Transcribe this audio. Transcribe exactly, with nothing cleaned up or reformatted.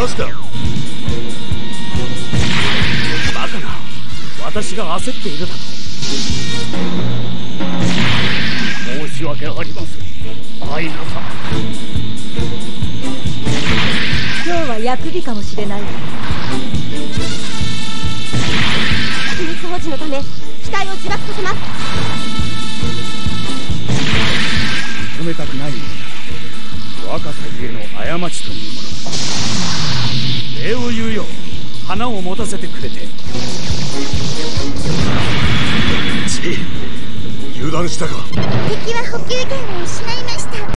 話だ。 バカな、私が焦っているだと。申し訳ありません、アイナさん。 今日は薬日かもしれないわ。 秘密保持のため機体を自爆させます。 認めたくないのなら若さゆえの過ちというものだ。礼を言うよ、花を持たせてくれて。 チー油断したか。 敵は補給源を失いま